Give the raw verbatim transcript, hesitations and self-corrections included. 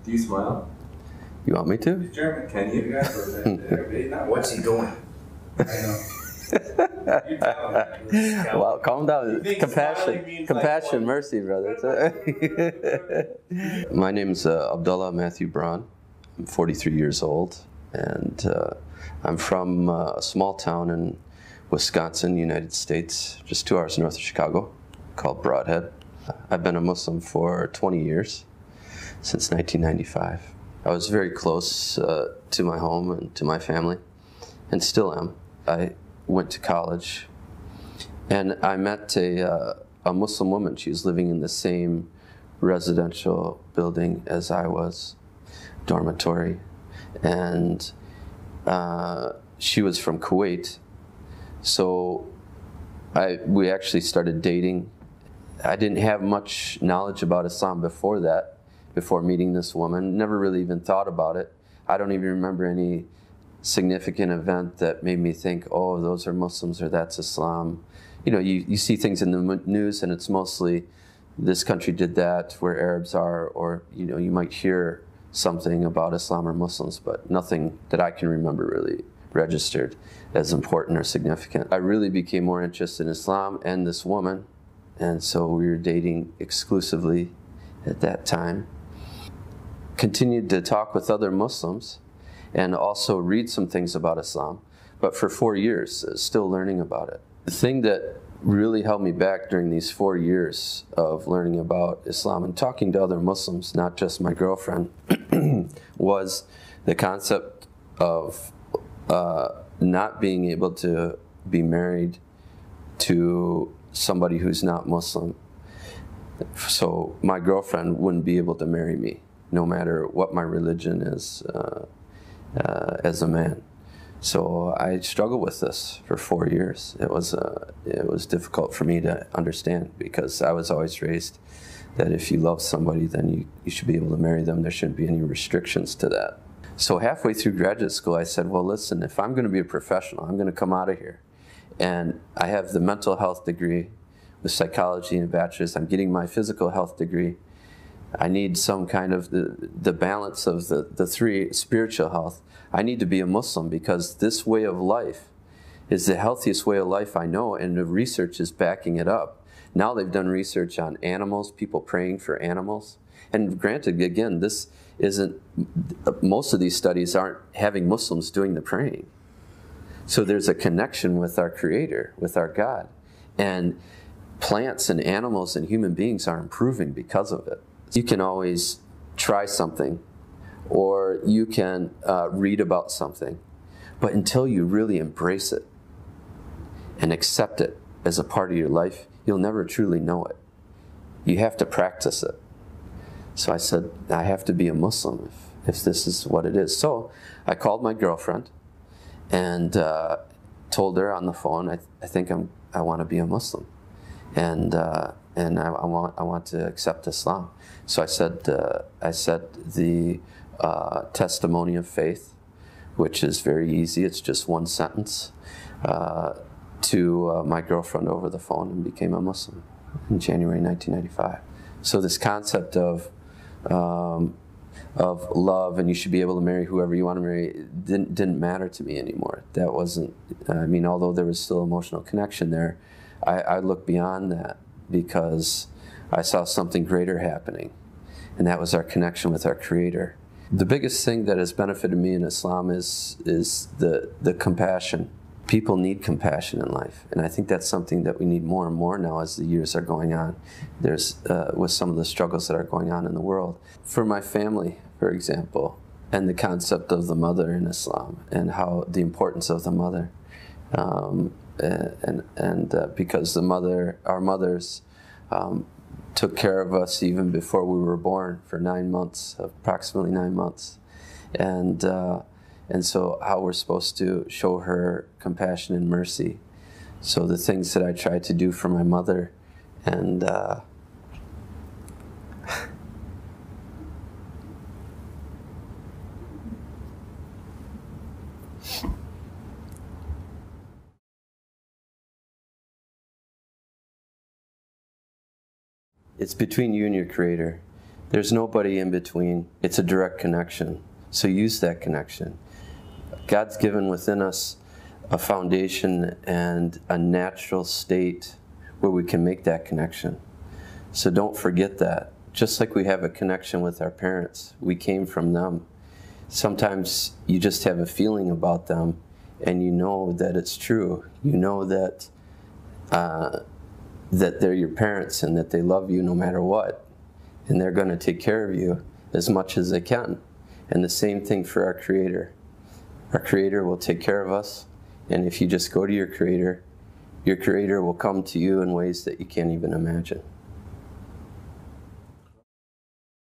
Do you smile? You want me to? He's German. Can you? What's he doing? I know. You tell him. Well, calm down. think Compassion, smiling compassion, means like mercy, brother. My name's uh, Abdullah Matthew Braun. I'm forty-three years old, and uh, I'm from uh, a small town in Wisconsin, United States, just two hours north of Chicago, called Broadhead. I've been a Muslim for twenty years, since nineteen ninety-five. I was very close uh, to my home and to my family, and still am. I went to college, and I met a, uh, a Muslim woman. She was living in the same residential building as I was, dormitory, and uh, she was from Kuwait. So I, we actually started dating. I didn't have much knowledge about Islam before that, before meeting this woman. Never really even thought about it. I don't even remember any significant event that made me think, oh, those are Muslims or that's Islam. You know, you, you see things in the news and it's mostly this country did that, where Arabs are, or, you know, you might hear something about Islam or Muslims, but nothing that I can remember really registered as important or significant. I really became more interested in Islam and this woman, and so we were dating exclusively at that time. Continued to talk with other Muslims and also read some things about Islam, but for four years, uh, still learning about it. The thing that really held me back during these four years of learning about Islam and talking to other Muslims, not just my girlfriend, was the concept of uh, not being able to be married to somebody who's not Muslim. So my girlfriend wouldn't be able to marry me, no matter what my religion is uh, uh, as a man. So I struggled with this for four years. It was uh, it was difficult for me to understand, because I was always raised that if you love somebody, then you, you should be able to marry them. There shouldn't be any restrictions to that. So halfway through graduate school, I said, well, listen, if I'm going to be a professional, I'm going to come out of here. And I have the mental health degree with psychology and a bachelor's. I'm getting my physical health degree. I need some kind of the, the balance of the, the three, spiritual health. I need to be a Muslim, because this way of life is the healthiest way of life I know, and the research is backing it up. Now they've done research on animals, people praying for animals. And granted, again, this isn't, most of these studies aren't having Muslims doing the praying. So there's a connection with our Creator, with our God. And plants and animals and human beings are improving because of it. You can always try something, or you can uh, read about something, but until you really embrace it and accept it as a part of your life, you'll never truly know it. You have to practice it. So I said, I have to be a Muslim if, if this is what it is. So I called my girlfriend and uh, told her on the phone, I, I think I'm, I want to be a Muslim. And uh, and I, I want I want to accept Islam. So I said uh, I said the uh, testimony of faith, which is very easy. It's just one sentence, uh, to uh, my girlfriend over the phone, and became a Muslim in January nineteen ninety-five. So this concept of um, of love, and you should be able to marry whoever you want to marry, didn't didn't matter to me anymore. That wasn't. I mean, although there was still emotional connection there, I, I looked beyond that, because I saw something greater happening, and that was our connection with our Creator. The biggest thing that has benefited me in Islam is is the the compassion. People need compassion in life, and I think that's something that we need more and more now as the years are going on. There's uh, with some of the struggles that are going on in the world. For my family, for example, and the concept of the mother in Islam, and how the importance of the mother. Um, and and uh, because the mother, our mothers, um, took care of us even before we were born for nine months, approximately nine months, and uh, and so how we're supposed to show her compassion and mercy. So the things that I tried to do for my mother, and uh, it's between you and your Creator. There's nobody in between. It's a direct connection. So use that connection. God's given within us a foundation and a natural state where we can make that connection. So don't forget that. Just like we have a connection with our parents, we came from them. Sometimes you just have a feeling about them and you know that it's true. You know that uh, that they're your parents and that they love you no matter what. And they're going to take care of you as much as they can. And the same thing for our Creator. Our Creator will take care of us. And if you just go to your Creator, your Creator will come to you in ways that you can't even imagine.